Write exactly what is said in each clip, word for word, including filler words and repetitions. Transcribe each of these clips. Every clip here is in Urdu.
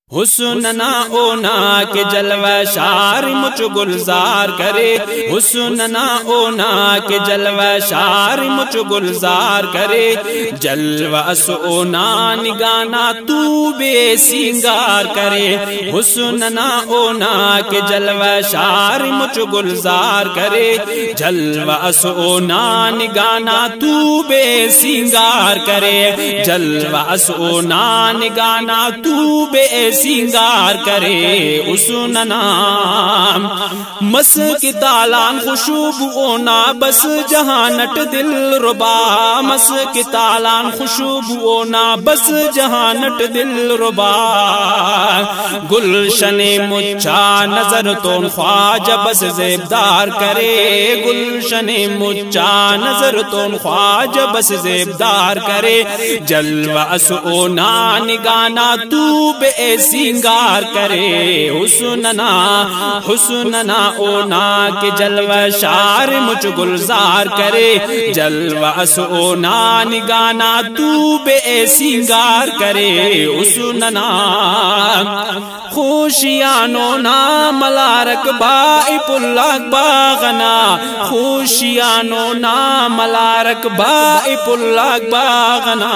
حسننا اونا کے جلوہ شار مجھ گلزار کرے، حسننا اونا کے جلوہ شار مجھ گلزار کرے، جلوہ اونا نگانا تو بے سنگار کرے، حسننا اونا کے جلوہ شار مجھ گلزار کرے، جلوہ اونا نگانا تو بے سنگار کرے، جلوہ اونا نگانا تو بے سنگار کرے، حسننا مس کی تالان خوشبو اونا بس جہانٹ دل ربا، مس کی تالان خوشبو اونا بس جہانٹ دل ربا، گلشن مچا نظر تو خواجہ بس زیبدار کرے، گلشن مچا نظر تو خواجہ بس زیبدار کرے، جلوہ اونا نگانا تو بے سنگار کرے، حسننا حسننا اونا کے جلوہ شار مجھ گلزار کرے، جلوہ اونا نگانا تو بے سنگار کرے، حسننا خوشیانو نا ملارک بائی پلاک باغنا، خوشیانو نا ملارک بائی پلاک باغنا،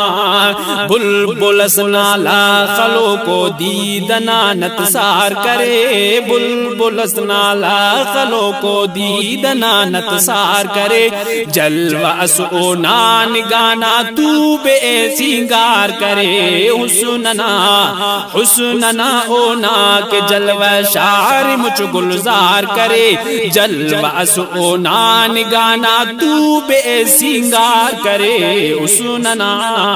بلبل اسنا لا خلو کو دیدنا نتسار کرے، بلبل اسنا لا خلو کو دیدنا نتسار کرے، جلوہ اونا نگانا تو بے سنگار کرے، حسننا حسننا اونا کے جلوہ شار مجھ گلزار کرے، جلوہ اونا نگانا تو بے سنگار کرے، حسننا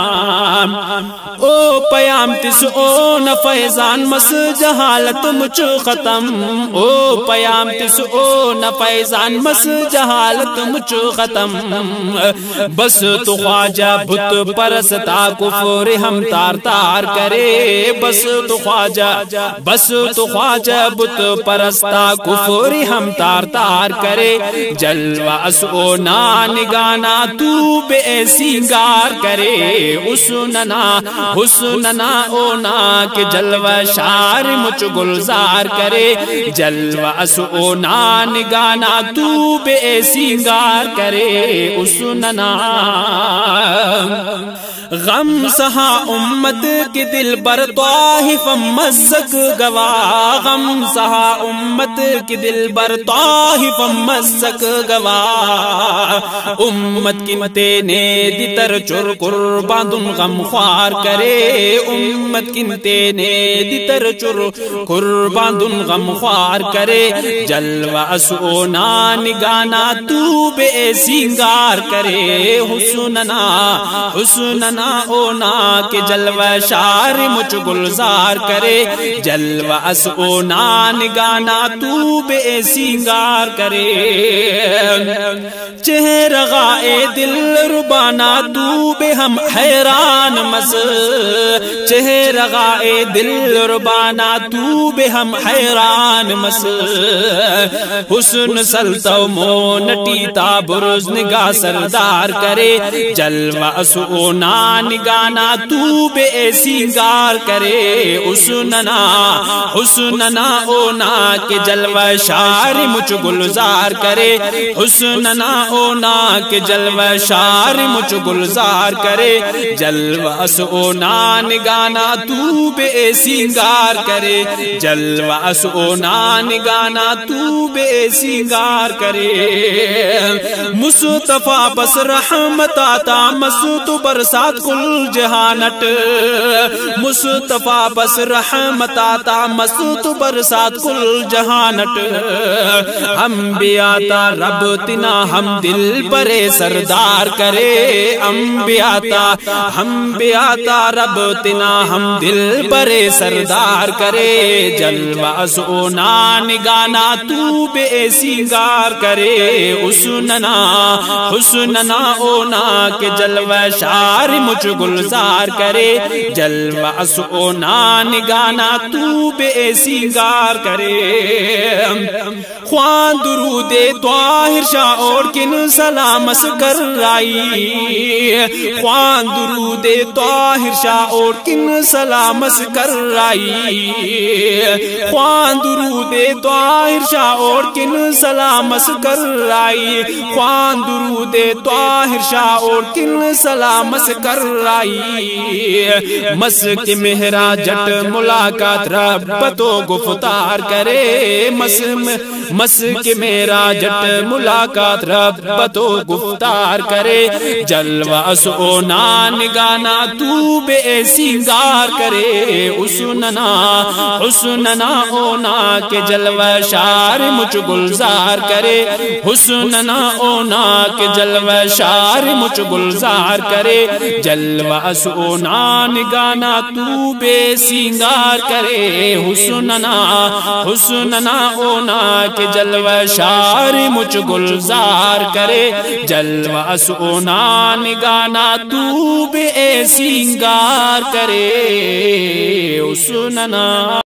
او پیام تس او نہ فیضان مس جہالت مجھ ختم، او پیام تس او نہ فیضان مس جہالت مجھ ختم، بس تو خواجہ بت پرستا کفر ہم تار تار کرے، بس تو خواجہ بس تو خواجہ بت پرستا کفر ہم تار تار کرے، جلوہ اونا نگانا تو بے سنگار کرے، حسننا حسننا اونا کے جلوہ شار مجھ گلزار کرے، جلوہ اونا نگانا تو بے سنگار کرے، حسننا غم سہا امت کے دل بر طاہف مزک گوا، غم سہا امت کے دل بر طاہف مزک گوا، امت کی متینے دیتر چر قربان دن غم خوار کرے، امت کی متینے دیتر چر قربان دن غم خوار کرے، جلوہ اونا نگانا تو بے سنگار کرے، حسننا حسننا اونا کے جلوہ شار مجھ گلزار کرے، جلوہ اونا نگانا تو بے سنگار کرے، چہرغائے دل ربانا تو بے ہم حیران مس، چہرغائے دل ربانا تو بے ہم حیران مس، حسن سلطو مونٹی تا برز نگاہ سردار کرے، جلوہ اونا نگانا تو بے سنگار کرے، حسننا حسننا اونا کے جلوہ شار مجھ گلزار کرے، حسننا اونا کے جلوہ شار مجھ گلزار کرے، جلوہ اونا نگانا تو بے سنگار کرے، جلوہ اونا نگانا تو بے سنگار کرے، مصطفیٰ بس رحمت آتا مسعود برسات کل جہانٹ، مصطفیٰ بس رحمت آتا مسعود برسات کل جہانٹ، ہم بھی آتا رب تنا ہم دل برے سردار کرے، ہم بھی آتا ہم بھی آتا رب تنا ہم دل برے سردار کرے، جلوہ اونا نگانا تو بے سنگار کرے، حسننا حسننا اونا کے جلوہ شار مجھ گلزار کرے جلوہ سونا نگانا تو بے سنگار کرے خوان درود طاہر شاہ اور کن سلامس کر رائی خوان درود طاہر شاہ اور کن سلامس کر رائی خوان درود طاہر شاہ اور کن سلامس کر رائی خوان درود طاہر شاہ اور کن سلامس کر رائی مس کے مہرا جٹ ملاقات رب تو گفتار کرے مس مس کے میرا جٹ ملاقات رب تو گفتار کرے جلوہ سونا نگانا تو بے سنگار کرے حسننا حسننا اونا کے جلوہ شار مجھ گلزار کرے حسننا اونا کے جلوہ شار مجھ گلزار کرے جلوہ سونا نگانا تو بے سنگار کرے حسننا حسننا اونا کے جلوہ شار مجھ گلزار کرے جلوہ سونا نگانا تو بے سنگار کرے حسننا